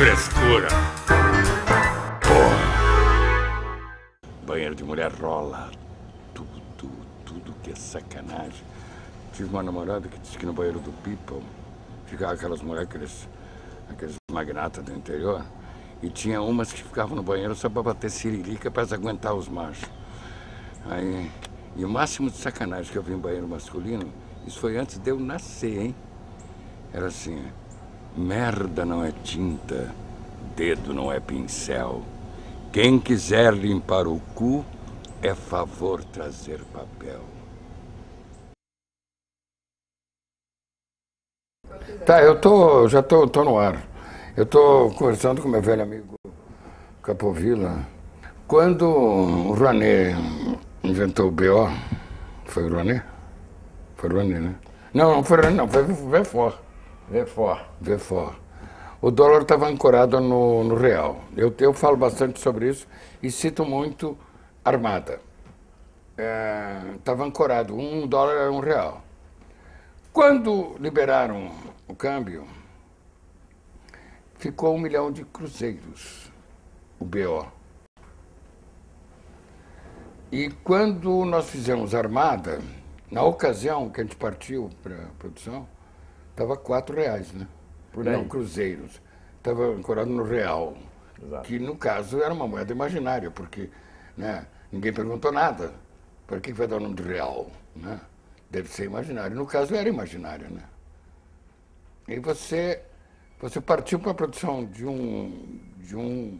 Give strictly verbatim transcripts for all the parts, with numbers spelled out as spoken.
frescura. Porra. Banheiro de mulher rola. Tudo, tudo que é sacanagem. Tive uma namorada que disse que no banheiro do People ficavam aquelas mulheres, aqueles, aqueles magnatas do interior, e tinha umas que ficavam no banheiro só para bater siririca para aguentar os machos. Aí, e o máximo de sacanagem que eu vi em banheiro masculino, isso foi antes de eu nascer, hein? Era assim: merda não é tinta, dedo não é pincel. Quem quiser limpar o cu, é favor trazer papel. Tá, eu tô, já tô, tô no ar. Eu tô conversando com meu velho amigo Capovilla. Quando o Rouanet inventou o B O, foi o Rouanet? Foi o Rouanet, né? Não, não foi o Rouanet, não, foi o Verfort. Verfort. Verfort. O dólar estava ancorado no, no real. Eu, eu falo bastante sobre isso e cito muito Armada. Estava é, ancorado, um dólar era um real. Quando liberaram o câmbio, ficou um milhão de cruzeiros, o B O. E quando nós fizemos Armada, na ocasião que a gente partiu para a produção, estava quatro reais, né? Por aí. Não, cruzeiros. Estava ancorado no real. Exato. Que, no caso, era uma moeda imaginária, porque, né, ninguém perguntou nada. Para que vai dar o nome de real? Né? Deve ser imaginário. No caso, era imaginário, né? E você, você partiu para a produção de um, de, um,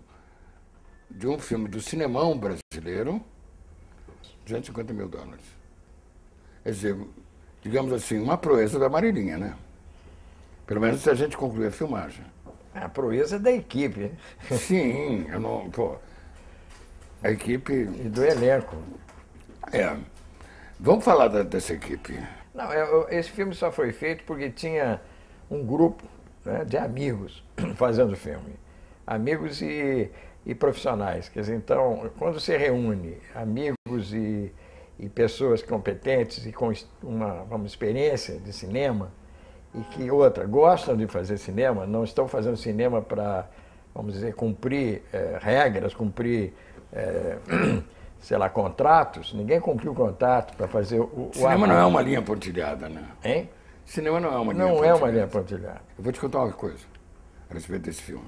de um filme do cinemão brasileiro, duzentos e cinquenta mil dólares. Quer dizer, digamos assim, uma proeza da Marilinha, né? Pelo menos se a gente concluir a filmagem. A proeza da equipe. Sim, eu não, pô, a equipe... E do elenco. É. Vamos falar da, dessa equipe. Não, eu, esse filme só foi feito porque tinha um grupo, né, de amigos fazendo o filme. Amigos e, e profissionais. Quer dizer, então, quando você reúne amigos e, e pessoas competentes e com uma, uma experiência de cinema, e que, outra, gostam de fazer cinema, não estão fazendo cinema para, vamos dizer, cumprir é, regras, cumprir, é, sei lá, contratos. Ninguém cumpriu o contrato para fazer o... o Cinema não é uma linha pontilhada, né? Hein? Cinema não é uma linha Não pontilhada. é uma linha pontilhada. Eu vou te contar uma coisa a respeito desse filme.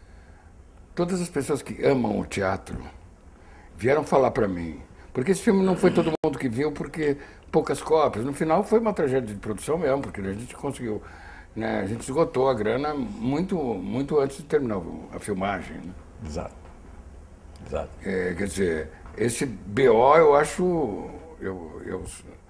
Todas as pessoas que amam o teatro vieram falar para mim, porque esse filme não foi todo mundo que viu, porque poucas cópias. No final foi uma tragédia de produção mesmo, porque a gente conseguiu, né, a gente esgotou a grana muito, muito antes de terminar a filmagem. Né? Exato. Exato. É, quer dizer, esse B O eu acho, eu, eu,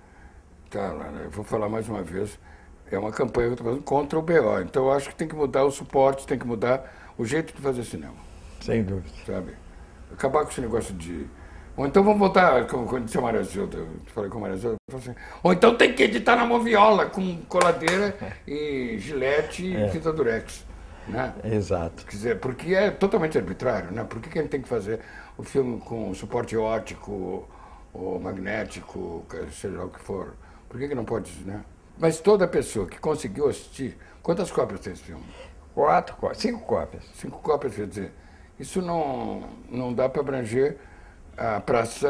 tá, eu vou falar mais uma vez, é uma campanha que eu estou fazendo contra o B O. Então eu acho que tem que mudar os suportes, tem que mudar o jeito de fazer cinema. Sem dúvida. Sabe? Acabar com esse negócio de... Ou então vamos voltar, como quando disse a Maria Zilda, eu falei com a Maria Zilda, eu falei assim, ou então tem que editar na moviola, com coladeira e gilete É. e fita durex. Né? Exato. Quer dizer, porque é totalmente arbitrário, né? Por que, que a gente tem que fazer o filme com suporte óptico ou magnético, seja lá o que for? Por que, que não pode, né? Mas toda pessoa que conseguiu assistir, quantas cópias tem esse filme? Quatro cópias, cinco cópias. Cinco cópias, quer dizer, isso não, não dá para abranger a praça.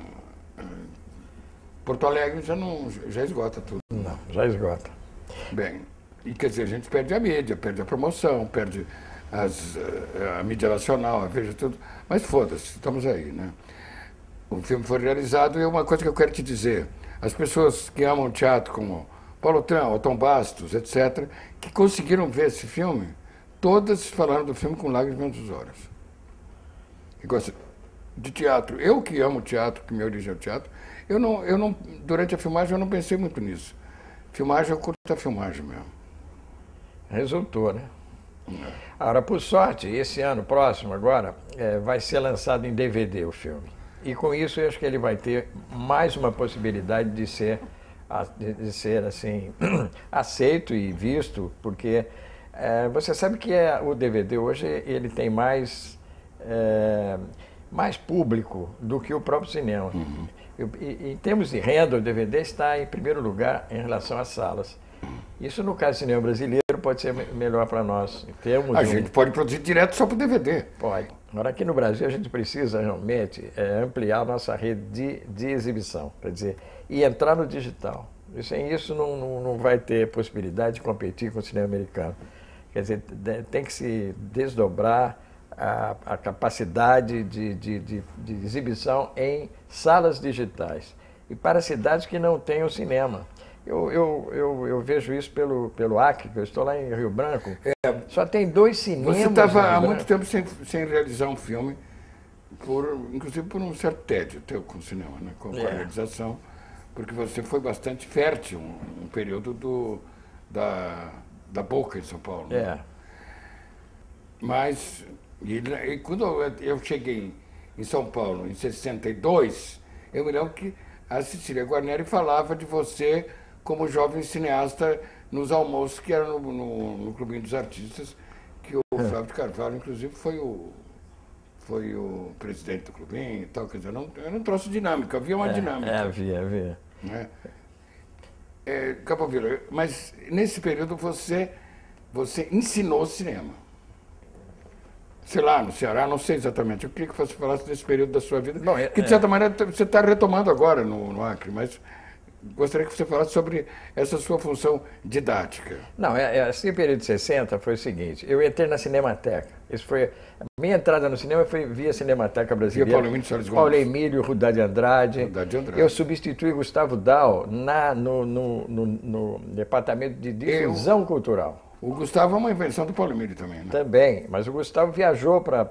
Porto Alegre já, não, já esgota tudo. Não, já esgota. Bem, e quer dizer, a gente perde a mídia, perde a promoção, perde as, a mídia nacional, a Veja, tudo. Mas foda-se, estamos aí, né? O filme foi realizado e uma coisa que eu quero te dizer, as pessoas que amam teatro, como Paulo Tran, Tom Bastos, etcétera, que conseguiram ver esse filme, todas falaram do filme com lágrimas nos olhos. Que gostam de teatro. Eu que amo teatro, que minha origem é o teatro, eu não, eu não, durante a filmagem eu não pensei muito nisso. Filmagem, eu curto a filmagem mesmo. Resultou, né? É. Agora, por sorte, esse ano próximo agora, é, vai ser lançado em D V D o filme. E com isso eu acho que ele vai ter mais uma possibilidade de ser, de ser assim, aceito e visto, porque é, você sabe que é, o D V D hoje ele tem mais... É, mais público do que o próprio cinema. Uhum. E, em termos de renda, o D V D está em primeiro lugar em relação às salas. Isso, no caso do cinema brasileiro, pode ser melhor para nós. Em termos A de um... gente pode produzir direto só para o D V D. Pode. Agora, aqui no Brasil, a gente precisa realmente é, ampliar a nossa rede de, de exibição, quer dizer, e entrar no digital. E sem isso, não, não, não vai ter possibilidade de competir com o cinema americano. Quer dizer, tem que se desdobrar a, a capacidade de, de, de, de exibição em salas digitais. E para cidades que não tenham cinema. Eu, eu, eu, eu vejo isso pelo, pelo Acre, que eu estou lá em Rio Branco. É, só tem dois cinemas. Você estava há muito tempo sem, sem realizar um filme, por, inclusive por um certo tédio teu com o cinema, né? com, é. com a realização, porque você foi bastante fértil um, um período do, da, da Boca em São Paulo. Né? É. Mas, e, e quando eu cheguei em São Paulo, em sessenta e dois, eu me lembro que a Cecília Guarneri falava de você como jovem cineasta nos almoços que eram no, no, no Clubinho dos Artistas, que o é. Flávio de Carvalho, inclusive, foi o, foi o presidente do Clubinho e tal. Quer dizer, não, era um troço dinâmico, havia uma é, dinâmica. É, havia, havia. Né? É, Capovilla, mas nesse período você, você ensinou cinema. Sei lá, no Ceará, não sei exatamente. Eu queria que você falasse desse período da sua vida, Bom, é, que de certa é... maneira você está retomando agora no, no Acre, mas gostaria que você falasse sobre essa sua função didática. Não, é, é, assim, o período de sessenta foi o seguinte, eu entrei na Cinemateca. Isso foi, a minha entrada no cinema foi via Cinemateca Brasileira. Via Paulo Emílio Soares Gomes. Paulo Emílio, Rudá de Andrade. Rudá de Andrade. Eu substituí Gustavo Dal na, no, no, no, no Departamento de Difusão eu... Cultural. O Gustavo é uma invenção do Paulo Emílio também, né? Também, mas o Gustavo viajou para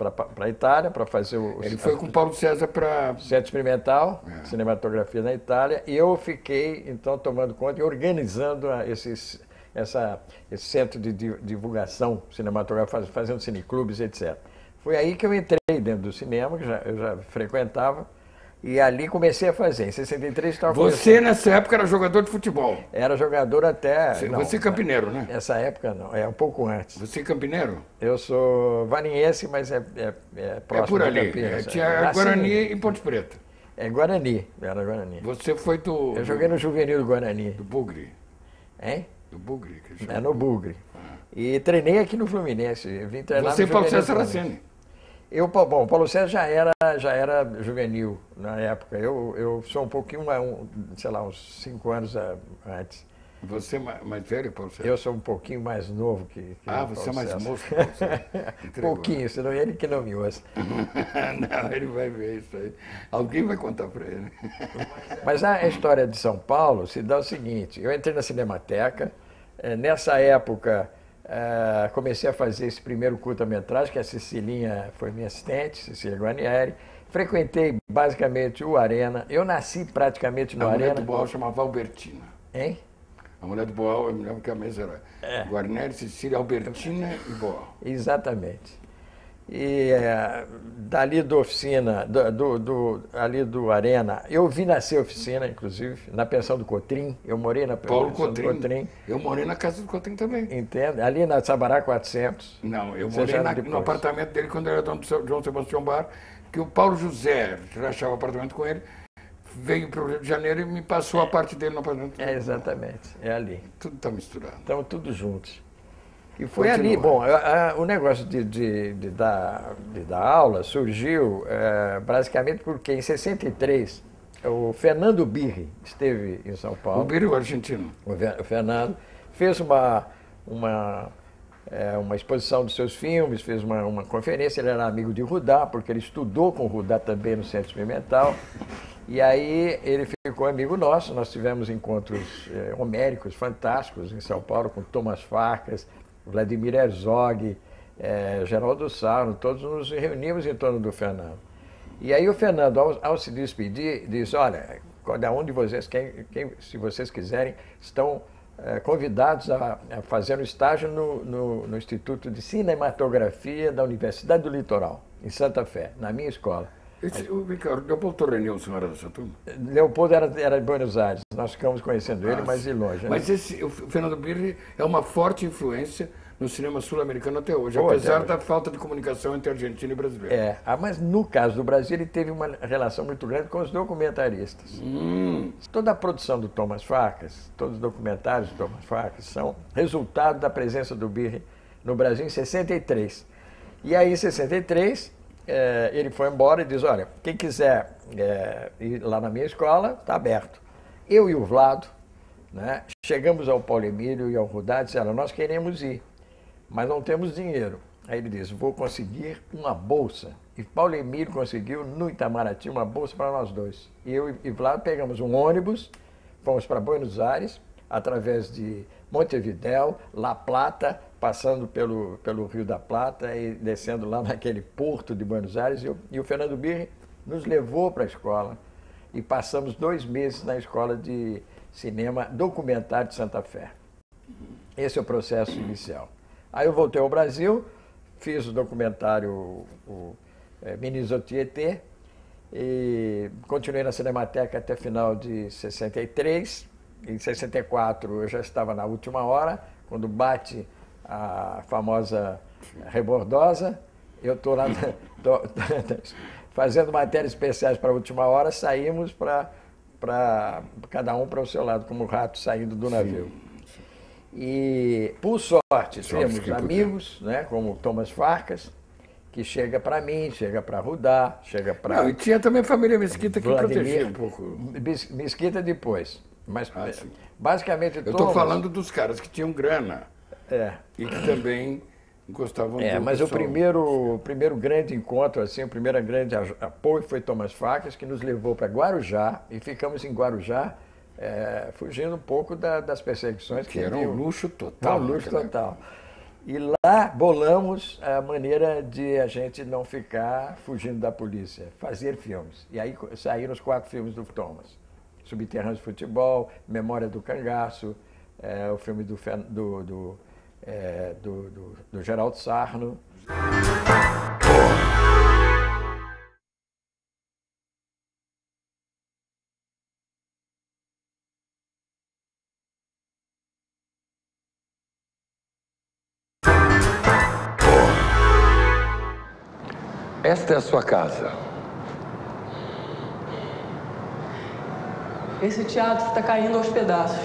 a Itália para fazer o... Ele foi com o Paulo César para... Centro Experimental, é. Cinematografia na Itália, e eu fiquei, então, tomando conta e organizando esses, essa, esse centro de divulgação cinematográfica, fazendo cineclubes, etcétera. Foi aí que eu entrei dentro do cinema, que já, eu já frequentava, e ali comecei a fazer. Em sessenta e três estava Você, começando. Nessa época, era jogador de futebol? Era jogador até... Você, não, você é campineiro, né? Nessa época, não. É um pouco antes. Você é campineiro? Eu sou valinhense, mas é, é, é próximo é por ali. de Campinas. É, tinha assim, Guarani e Ponte Preta. É Guarani. Era Guarani. Você foi do... Eu joguei no juvenil do Guarani. Do Bugre? Hein? Do Bugre. Que é, no Bugre. Ah. E treinei aqui no Fluminense. Eu vim treinar Você no e Paulo César Aracene? Eu, bom, o Paulo César já era, já era juvenil na época. Eu, eu sou um pouquinho, um, sei lá, uns cinco anos antes. Você é mais velho, Paulo César? Eu sou um pouquinho mais novo que, que Ah, o você é mais César. moço que o Paulo César. Pouquinho, senão ele que não me ouça. Não, ele vai ver isso aí. Alguém vai contar para ele. Mas a história de São Paulo se dá o seguinte, eu entrei na Cinemateca, nessa época... Uh, comecei a fazer esse primeiro curta-metragem, que a Cecilinha foi minha assistente, Cecília Guarnieri. Frequentei basicamente o Arena. Eu nasci praticamente no a Arena. A mulher do Boal chamava Albertina. Hein? A mulher do Boal, eu me lembro que a mesa era é. Guarnieri, Cecília, Albertina e Boal. Exatamente. E é, dali da oficina, do, do, do, ali do Arena, eu vi nascer a oficina, inclusive, na pensão do Cotrim. Eu morei na Paulo pensão Cotrim. do Cotrim. Eu morei na casa do Cotrim também. Entende? Ali na Sabará quatrocentos. Não, eu morei na, no apartamento dele quando era dono do João Sebastião Bar, que o Paulo José, que rachava o apartamento com ele, veio para o Rio de Janeiro e me passou a parte dele no apartamento. É, exatamente, é ali. Tudo está misturado. Estamos tudo juntos. E foi Continua. ali, bom, a, a, o negócio de, de, de, dar, de dar aula surgiu é, basicamente porque em sessenta e três o Fernando Birri esteve em São Paulo. O Birri, o argentino. O, o Fernando fez uma, uma, é, uma exposição dos seus filmes, fez uma, uma conferência, ele era amigo de Rudá, porque ele estudou com Rudá também no Centro Experimental. E aí ele ficou amigo nosso, nós tivemos encontros é, homéricos, fantásticos em São Paulo, com Thomas Farkas, Vladimir Herzog, é, Geraldo Sarno, todos nos reunimos em torno do Fernando. E aí o Fernando, ao, ao se despedir, disse, olha, cada um de vocês, quem, quem, se vocês quiserem, estão é, convidados a, a fazer um estágio no, no, no Instituto de Cinematografia da Universidade do Litoral, em Santa Fé, na minha escola. Esse, o Ricardo, Leopoldo Torrenil, o senhor era dessa turma? Leopoldo era, era de Buenos Aires, nós ficamos conhecendo ele, ah, mas de longe. Mas né? esse, o Fernando Birri é uma forte influência no cinema sul-americano até hoje, Ou apesar até hoje. da falta de comunicação entre argentino e brasileiro. É, ah, mas no caso do Brasil, ele teve uma relação muito grande com os documentaristas. Hum. Toda a produção do Thomas Farkas, todos os documentários do Thomas Farkas, são resultado da presença do Birri no Brasil em sessenta e três. E aí, em sessenta e três, é, ele foi embora e diz, olha, quem quiser é, ir lá na minha escola, está aberto. Eu e o Vlado, né, chegamos ao Paulo Emílio e ao Rudá e disseram, nós queremos ir, mas não temos dinheiro. Aí ele disse, vou conseguir uma bolsa. E Paulo Emílio conseguiu, no Itamaraty, uma bolsa para nós dois. E eu e Vlado pegamos um ônibus, fomos para Buenos Aires, através de Montevidéu, La Plata, passando pelo, pelo Rio da Plata e descendo lá naquele porto de Buenos Aires. E, eu, e o Fernando Birri nos levou para a escola e passamos dois meses na escola de cinema documentário de Santa Fé. Esse é o processo inicial. Aí eu voltei ao Brasil, fiz o documentário o, o, é, Meninos do Tietê e continuei na Cinemateca até final de sessenta e três. Em sessenta e quatro eu já estava na última hora, quando bate a famosa rebordosa. Eu estou lá tô, fazendo matérias especiais para a última hora, saímos para cada um para o seu lado, como rato saindo do navio. E, por sorte, temos amigos, né, como Thomas Farkas, que chega para mim, chega para Rudá, chega para... Não, e tinha também a família Mesquita que Vladimir, protegia um pouco. Mesquita depois. Mas, ah, basicamente, eu Thomas... estou falando dos caras que tinham grana é. e que também gostavam é, do mas pessoal. o primeiro, o primeiro grande encontro, assim, o primeiro grande apoio foi Thomas Farkas, que nos levou para Guarujá, e ficamos em Guarujá, é, fugindo um pouco da, das perseguições. Que, que era um luxo total. Um luxo total. E lá bolamos a maneira de a gente não ficar fugindo da polícia, fazer filmes. E aí saíram os quatro filmes do Thomas. Subterrâneos de Futebol, Memória do Cangaço, é, o filme do, do, do, é, do, do, do Geraldo Sarno. Esta é a sua casa. Esse teatro está caindo aos pedaços.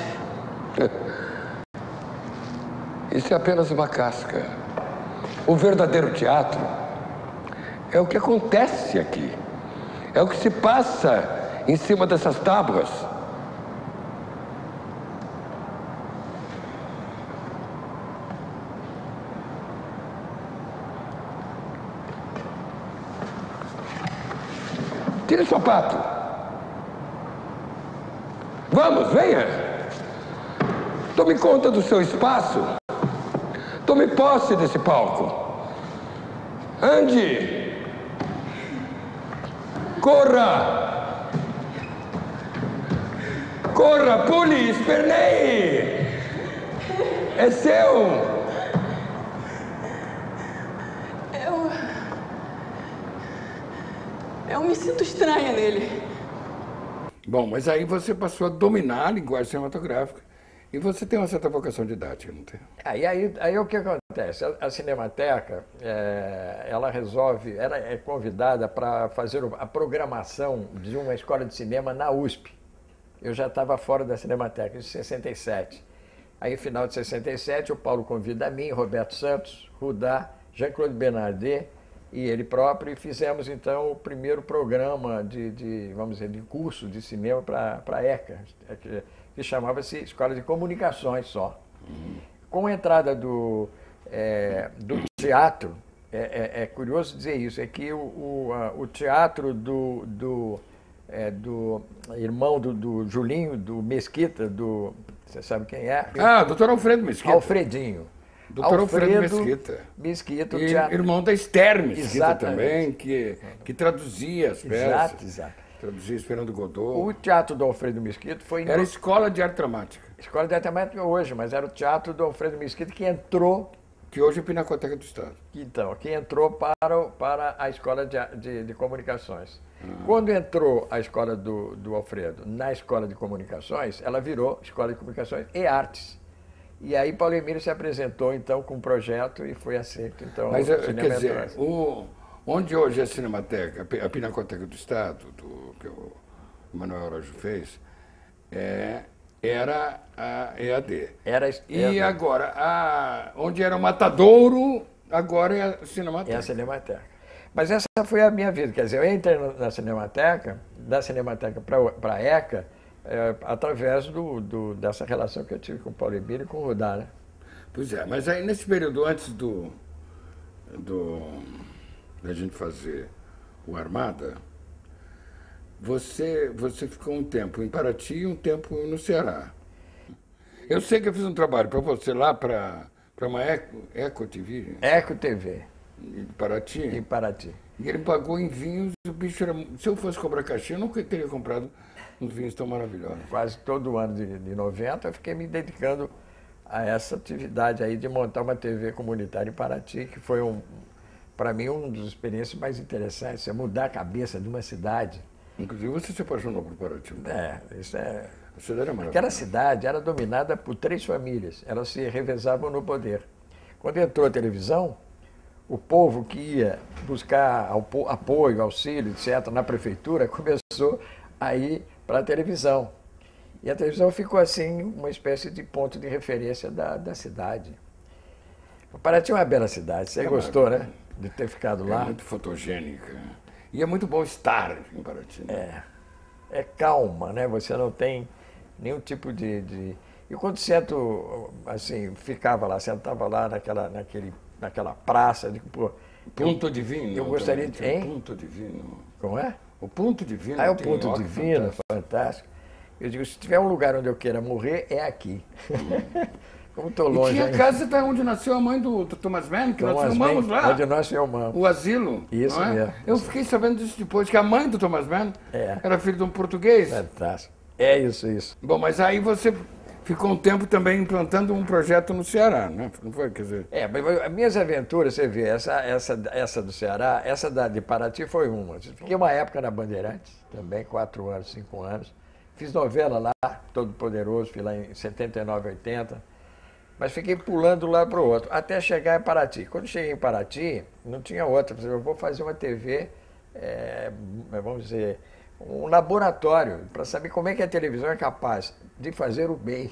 Isso é apenas uma casca. O verdadeiro teatro é o que acontece aqui. É o que se passa em cima dessas tábuas. Tire o sapato. Vamos, venha. Tome conta do seu espaço. Tome posse desse palco. Ande. Corra. Corra, pule, esperneie. É seu. Eu me sinto estranha nele. Bom, mas aí você passou a dominar a linguagem cinematográfica e você tem uma certa vocação didática, não tem? Aí, aí, aí o que acontece? A, a Cinemateca, é, ela resolve, ela é convidada para fazer a programação de uma escola de cinema na U S P. Eu já estava fora da Cinemateca, em sessenta e sete. Aí, no final de sessenta e sete, o Paulo convida a mim, Roberto Santos, Rudá, Jean-Claude Bernardet, e ele próprio, e fizemos então o primeiro programa de, de vamos dizer, de curso de cinema para a ECA, que, que chamava-se Escola de Comunicações só. Uhum. Com a entrada do, é, do teatro, é, é, é curioso dizer isso, é que o, o, a, o teatro do, do, é, do irmão do, do Julinho, do Mesquita, do, você sabe quem é? Ah, doutor Alfredo Mesquita. Alfredinho. doutor Alfredo, Alfredo Mesquita. Mesquita, e, teatro... irmão da Esther Mesquita. Exatamente. Também, que, que traduzia as peças. Exato, exato. Traduzia Fernando Godot. O teatro do Alfredo Mesquita foi... Era Escola de Arte Dramática. Escola de Arte Dramática hoje, mas era o teatro do Alfredo Mesquita que entrou... Que hoje é Pinacoteca do Estado. Então, que entrou para, o, para a Escola de, de, de Comunicações. Uhum. Quando entrou a escola do, do Alfredo na Escola de Comunicações, ela virou Escola de Comunicações e Artes. E aí Paulo Emílio se apresentou então com um projeto e foi aceito. Então, Mas, quer dizer, o, onde hoje é a Cinemateca, a Pinacoteca do Estado, do, que o Manuel Araújo fez, é, era a E A D. Era, e era, agora, a, onde era o Matadouro, agora é a Cinemateca. É a Cinemateca. Mas essa foi a minha vida. Quer dizer, eu entrei na Cinemateca, da Cinemateca para a ECA, é, através do, do, dessa relação que eu tive com o Paulo Emílio e com o Rudá, né? Pois é, mas aí nesse período antes do, do da gente fazer o Armada, você, você ficou um tempo em Paraty e um tempo no Ceará. Eu sei que eu fiz um trabalho para você lá, para uma Eco, Eco T V. Eco T V. Em Paraty. Em Paraty. E ele pagou em vinhos, o bicho era... Se eu fosse cobrar cachê, eu nunca teria comprado uns vinhos tão maravilhosos. Quase todo ano de, de noventa eu fiquei me dedicando a essa atividade aí de montar uma T V comunitária em Paraty, que foi, um, para mim, uma das experiências mais interessantes, é mudar a cabeça de uma cidade. Inclusive, você se apaixonou por Paraty. É, isso é... A cidade era maravilhosa. Aquela cidade era dominada por três famílias, elas se revezavam no poder. Quando entrou a televisão, o povo que ia buscar apoio, auxílio, etcétera, na prefeitura, começou a ir para a televisão. E a televisão ficou assim, uma espécie de ponto de referência da, da cidade. Paraty é uma bela cidade, você é gostou, né? De ter ficado lá. É muito fotogênica. E é muito bom estar em Paraty. Né? É, é calma, né? Você não tem nenhum tipo de... de... E quando sento, assim, ficava lá, sentava lá naquela, naquele, naquela praça, digo, pô... Ponto Divino. Eu gostaria de... Hein? Ponto Divino. Como é? O Ponto Divino. Ah, é o Ponto Divino, fantástico. fantástico. Eu digo, se tiver um lugar onde eu queira morrer, é aqui. Hum. Como estou longe. E tinha ainda. a casa da onde nasceu a mãe do, do Thomas Mann, que Thomas nós filmamos Mann, lá. Onde nós filmamos. O asilo. Isso não é? mesmo. Eu fiquei sabendo disso depois, que a mãe do Thomas Mann é. era filho de um português. Fantástico. É isso, isso. Bom, mas aí você ficou um tempo também implantando um projeto no Ceará, né? Não foi? Quer dizer... É, mas as minhas aventuras, você vê, essa, essa, essa do Ceará, essa da de Paraty foi uma. Fiquei uma época na Bandeirantes, também, quatro anos, cinco anos. Fiz novela lá, Todo Poderoso, fui lá em setenta e nove, oitenta. Mas fiquei pulando de um lado para o outro, até chegar em Paraty. Quando cheguei em Paraty, não tinha outra. Eu vou fazer uma T V, é, vamos dizer, um laboratório, para saber como é que a televisão é capaz de fazer o bem,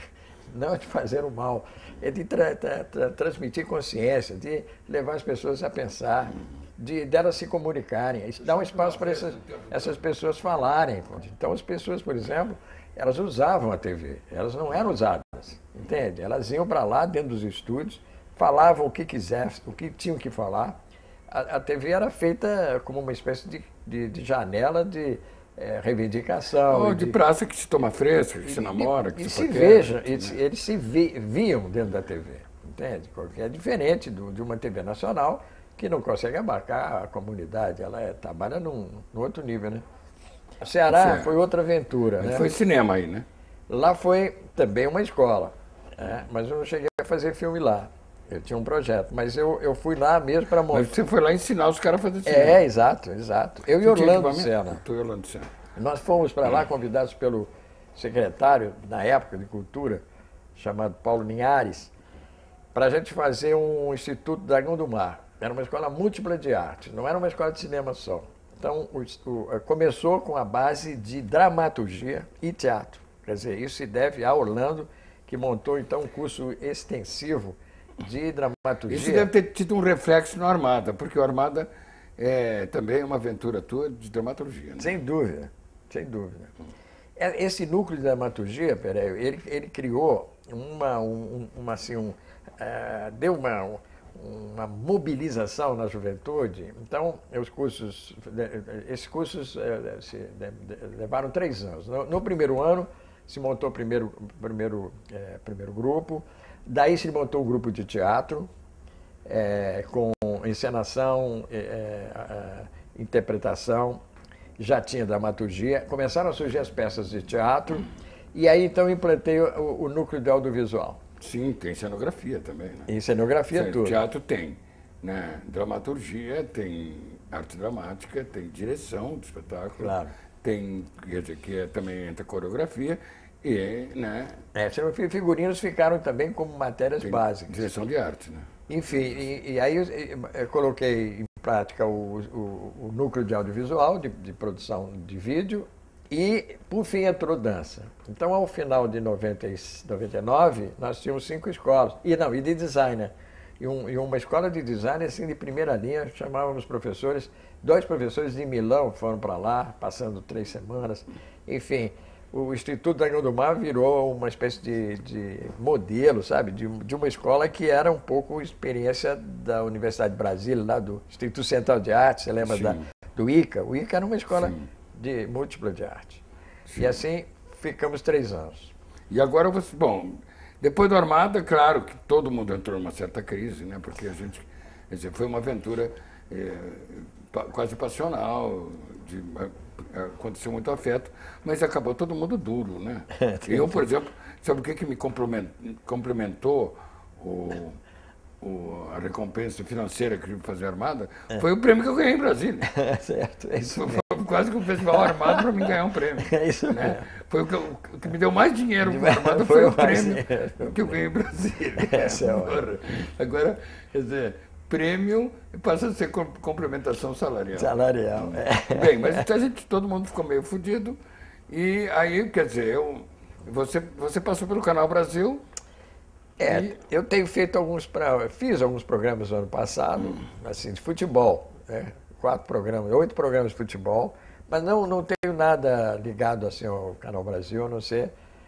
não de fazer o mal. É de tra tra tra transmitir consciência, de levar as pessoas a pensar, de delas se comunicarem, dar um espaço para essas, essas pessoas falarem. Então, as pessoas, por exemplo, elas usavam a T V, elas não eram usadas, entende? Elas iam para lá, dentro dos estúdios, falavam o que quisessem, o que tinham que falar. A, a T V era feita como uma espécie de, de, de janela de é, reivindicação. Ou de, de praça que se toma fresca, que e, se namora, que e se se paquera, veja, né? eles, eles se vi, viam dentro da T V, entende? Porque é diferente do, de uma T V nacional que não consegue abarcar a comunidade, ela é, trabalha num, num outro nível, né? O Ceará foi outra aventura, mas né? Foi cinema aí, né? Lá foi também uma escola, né? Mas eu não cheguei a fazer filme lá. Eu tinha um projeto, mas eu, eu fui lá mesmo para mostrar. Mas você foi lá ensinar os caras a fazer cinema. É, exato, exato. Eu e Orlando Senna. Tu e Orlando Senna. Nós fomos para lá convidados pelo secretário, na época, de Cultura, chamado Paulo Linhares, para a gente fazer um Instituto Dragão do Mar. Era uma escola múltipla de artes, não era uma escola de cinema só. Então, o, o, começou com a base de dramaturgia e teatro. Quer dizer, isso se deve a Orlando, que montou, então, um curso extensivo de dramaturgia. Isso deve ter tido um reflexo no Armada, porque o Armada é também uma aventura tua de dramaturgia. Né? Sem dúvida, sem dúvida. Esse núcleo de dramaturgia, peraí, ele, ele criou uma, um, uma assim, um, uh, deu uma... uma mobilização na juventude. Então, os cursos, esses cursos eh, se, de, de, levaram três anos. No, no primeiro ano, se montou o primeiro, primeiro, eh, primeiro grupo, daí se montou o grupo de teatro, eh, com encenação, eh, eh, interpretação, já tinha dramaturgia, começaram a surgir as peças de teatro, e aí então implantei o, o núcleo de audiovisual. Sim, tem cenografia também, né? E cenografia, tudo. Teatro tem, né? Dramaturgia, tem arte dramática, tem direção do espetáculo, claro. Tem, quer dizer, que é, também entra coreografia, E, né? É, figurinos ficaram também como matérias Tem básicas. direção de arte, né? Enfim, e, e aí eu, eu coloquei em prática o, o, o núcleo de audiovisual, de, de produção de vídeo, e, por fim, entrou dança. Então, ao final de noventa e nove, nós tínhamos cinco escolas, e não, e de designer. E, um, e uma escola de design, assim, de primeira linha, chamávamos professores, dois professores de Milão foram para lá, passando três semanas, enfim. O Instituto Dragão do Mar virou uma espécie de, de modelo, sabe, de, de uma escola que era um pouco experiência da Universidade de Brasília, lá do Instituto Central de Arte, você lembra da, do I C A? O I C A era uma escola Sim. de múltipla de arte. Sim. E assim ficamos três anos. E agora você, bom, depois do Armada, claro que todo mundo entrou numa certa crise, né, porque a gente, quer dizer, foi uma aventura é, quase passional, de, aconteceu muito afeto, mas acabou todo mundo duro, né? Eu, por exemplo, sabe o que, que me complementou o, o, a recompensa financeira que eu fazer Armada? É. Foi o prêmio que eu ganhei em Brasília. Certo, é isso foi, foi quase que um festival Armado para mim ganhar um prêmio. É isso né? mesmo. Foi o que, eu, o que me deu mais dinheiro para Armada foi, foi o prêmio dinheiro. que eu ganhei em Brasília. Essa é agora, agora, quer dizer, prêmio passa a ser complementação salarial. Salarial, é. Bem, mas a gente, todo mundo ficou meio fudido. E aí, quer dizer, eu, você, você passou pelo Canal Brasil. É, e... eu tenho feito alguns, pra, fiz alguns programas no ano passado, hum. assim, de futebol, né? Quatro programas, oito programas de futebol, mas não, não tenho nada ligado assim ao Canal Brasil, a não ser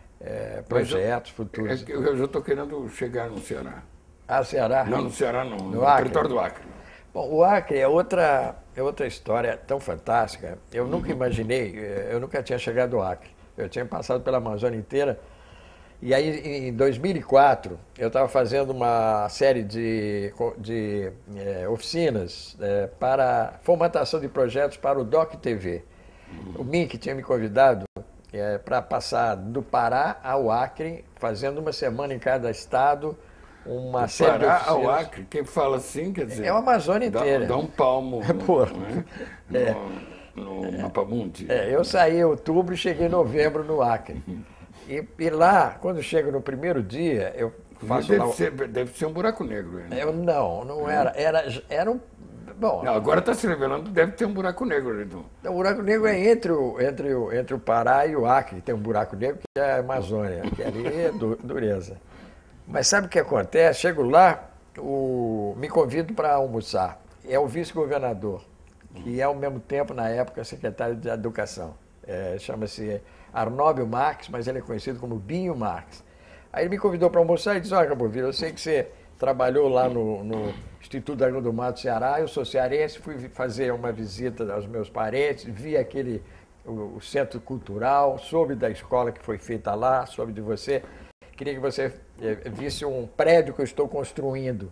é, projetos eu, futuros. É que eu já estou querendo chegar no Ceará. Ah, Ceará? Não, no Ceará não, no, no território do Acre. Bom, o Acre é outra, é outra história tão fantástica. Eu uhum. nunca imaginei, eu nunca tinha chegado ao Acre. Eu tinha passado pela Amazônia inteira. E aí, em dois mil e quatro, eu estava fazendo uma série de, de é, oficinas é, para formatação de projetos para o D O C T V. Uhum. O M I C tinha me convidado é, para passar do Pará ao Acre, fazendo uma semana em cada estado, uma do série Pará de ao Acre, quem fala assim, quer dizer... É a Amazônia inteira. Dá, dá um palmo é, no, no, é. no, no é. Mapamundi. É, eu saí em outubro e cheguei em novembro no Acre. E, e lá, quando chego no primeiro dia, eu faço deve lá... Ser, deve ser um buraco negro. Né? Eu, não, não era. Era, era um... Bom, não, agora está se revelando, deve ter um buraco negro. Então. O buraco negro é entre o, entre, o, entre o Pará e o Acre. Tem um buraco negro que é a Amazônia, que ali é dureza. Mas sabe o que acontece? Chego lá, o, me convido para almoçar. É o vice-governador, que é ao mesmo tempo, na época, secretário de Educação. É, chama-se Arnóbio Marques, mas ele é conhecido como Binho Marques. Aí ele me convidou para almoçar e disse, olha, Cabovila, eu sei que você trabalhou lá no, no Instituto Dragão do Mar do Ceará, eu sou cearense, fui fazer uma visita aos meus parentes, vi aquele, o, o centro cultural, soube da escola que foi feita lá, soube de você. Queria que você visse um prédio que eu estou construindo.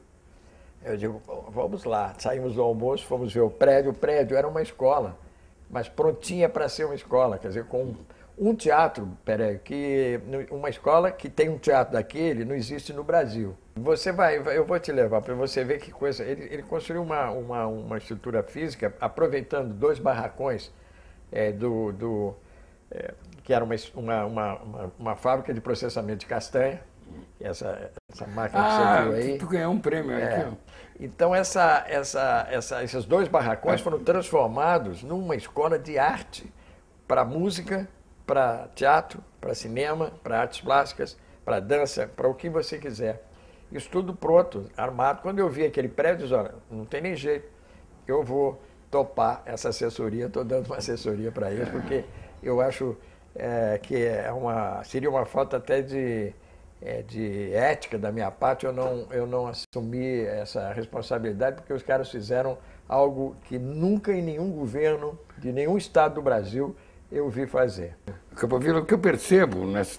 Eu digo, vamos lá. Saímos do almoço, fomos ver o prédio. O prédio era uma escola, mas prontinha para ser uma escola. Quer dizer, com um teatro, peraí, que uma escola que tem um teatro daquele não existe no Brasil. Você vai, eu vou te levar para você ver que coisa. Ele, ele construiu uma, uma, uma estrutura física aproveitando dois barracões é, do... do é, que era uma, uma, uma, uma fábrica de processamento de castanha, essa, essa máquina ah, que você viu aí. Tu ganhou um prêmio é. aqui. Então, essa, essa, essa, esses dois barracões foram transformados numa escola de arte para música, para teatro, para cinema, para artes plásticas, para dança, para o que você quiser. Isso tudo pronto, armado. Quando eu vi aquele prédio, eu disse, olha, não tem nem jeito, eu vou topar essa assessoria, estou dando uma assessoria para eles, porque eu acho... É, que é uma, seria uma falta até de, é, de ética da minha parte eu não, eu não assumir essa responsabilidade, porque os caras fizeram algo que nunca em nenhum governo de nenhum estado do Brasil eu vi fazer. Cabovila, o que eu percebo nessa,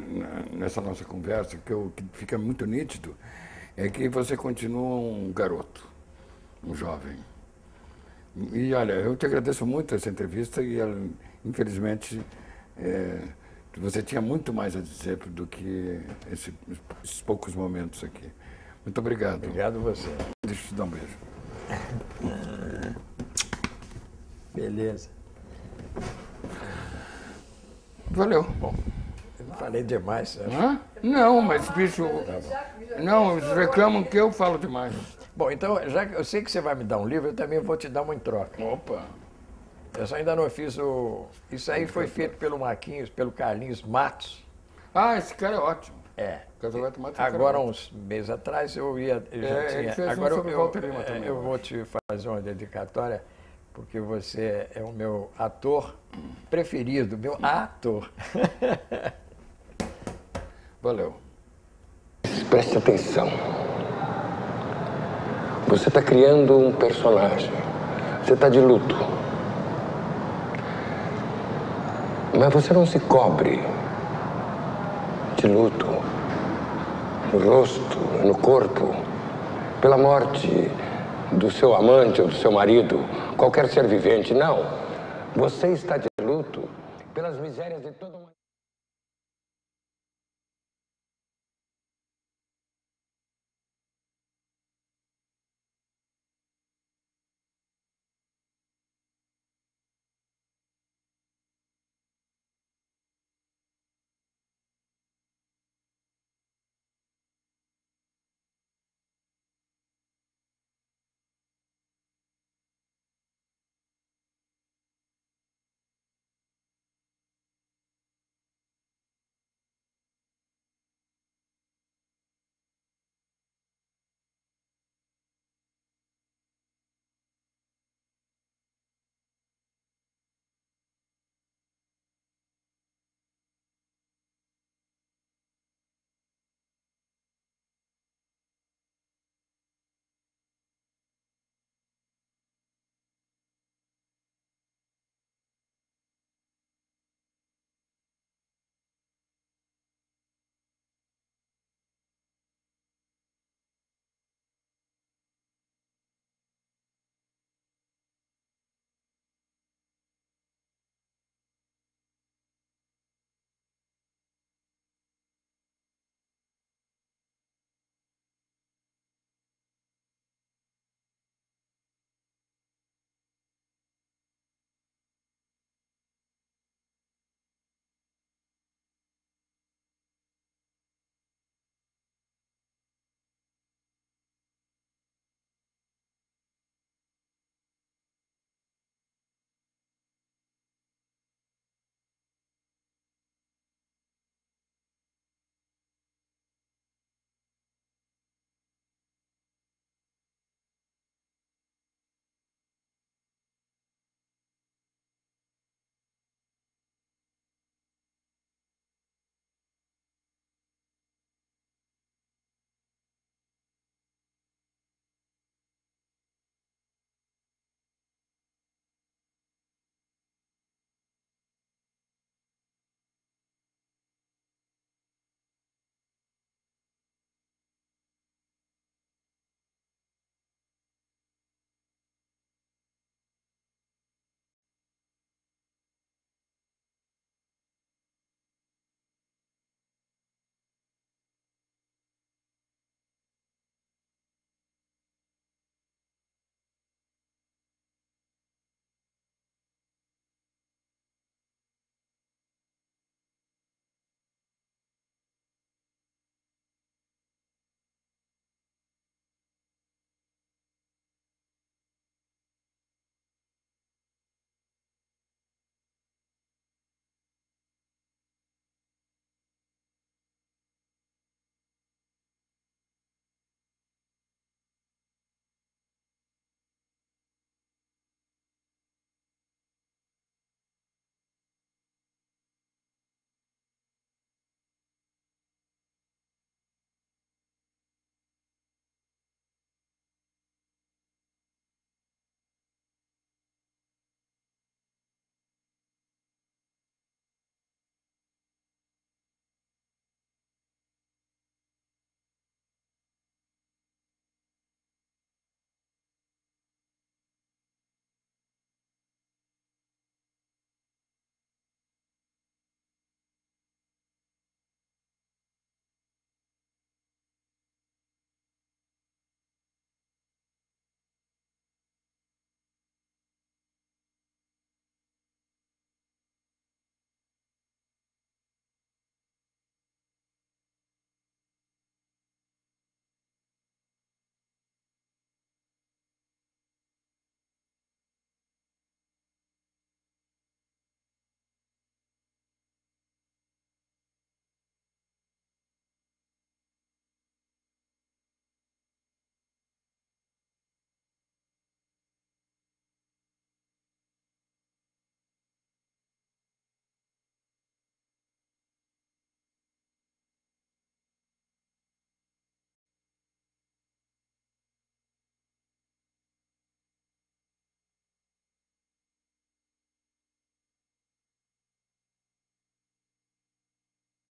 nessa nossa conversa, que, eu, que fica muito nítido, é que você continua um garoto, um jovem. E olha, eu te agradeço muito essa entrevista e ela, infelizmente... É, você tinha muito mais a dizer do que esse, esses poucos momentos aqui. Muito obrigado. Obrigado a você. Deixa eu te dar um beijo. Beleza. Valeu. Bom. Falei demais, Sérgio. Hã? Não, mas bicho... Não, eles reclamam que eu falo demais. Bom, então, já que eu sei que você vai me dar um livro, eu também vou te dar uma em troca. Opa! Eu só ainda não fiz o... Isso aí foi feito pelo Marquinhos, pelo Carlinhos Matos. Ah, esse cara é ótimo. É. Casalete Matos. Agora, uns meses atrás, eu ia... Eu já É, tinha, ele fez um agora sobre eu, Walter Lima eu, também, eu eu vou te fazer uma dedicatória, porque você é o meu ator preferido, meu ator. Valeu. Preste atenção. Você está criando um personagem. Você está de luto. Mas você não se cobre de luto no rosto, no corpo, pela morte do seu amante ou do seu marido, qualquer ser vivente. Não. Você está de luto pelas misérias de toda uma...